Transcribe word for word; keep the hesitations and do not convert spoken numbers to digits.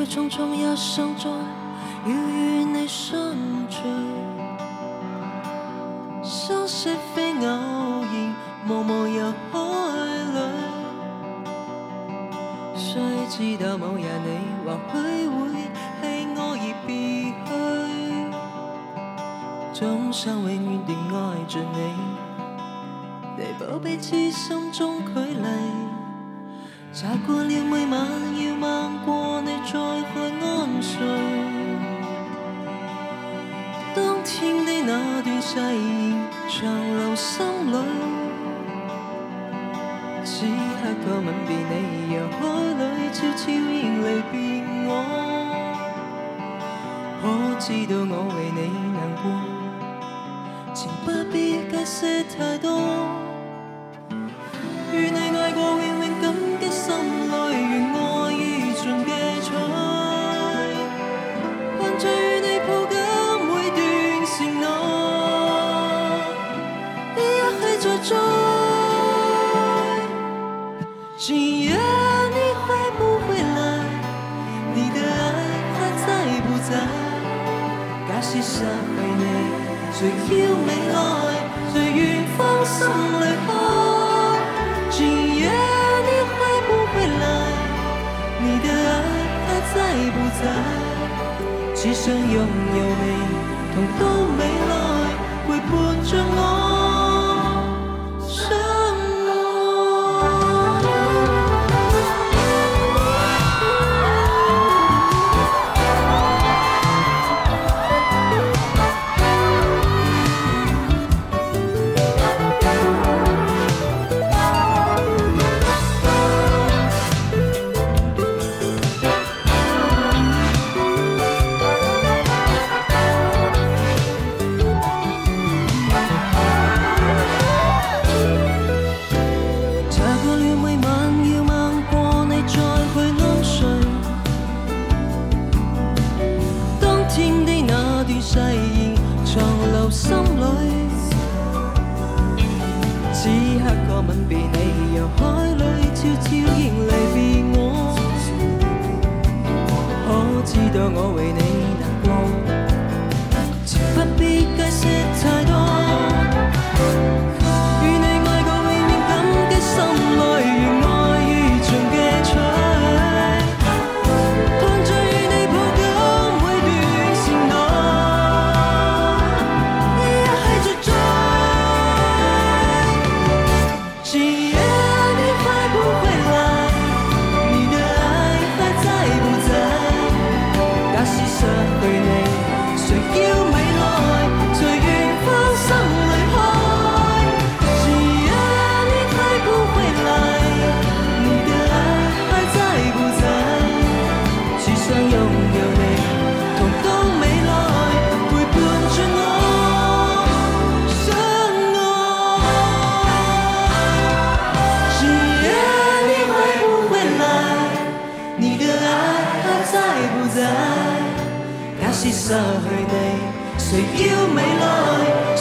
会匆匆一生中要與你相聚，相識非偶然，茫茫人海裏，雖知道某日你或許會棄我而別去，總想永遠地愛着你，彌補彼此心中距離。習慣了每晚要吻過你再去安睡，當天的那段誓言長留心裏，此刻個吻別你，讓海裏悄悄然離別我。可知道我為你難過，情不必解釋太多。與你愛過永永感激心裏，願愛已盡記取，盼再與你抱緊每段承諾，一起再追。今夜你會不會來？你的愛還在不在？假使失去你，誰要未來？誰願放心離開？今夜你會不會來？你的愛還在不在？只想擁有你，痛都沒來，陪伴着我。誓言長留心裏，此刻個吻別你，讓海裏悄悄然離別我。可知道我為你難過，情不必解釋太多。與你愛過永遠感激心裏，願愛已盡記取。假使失去你，誰要未來？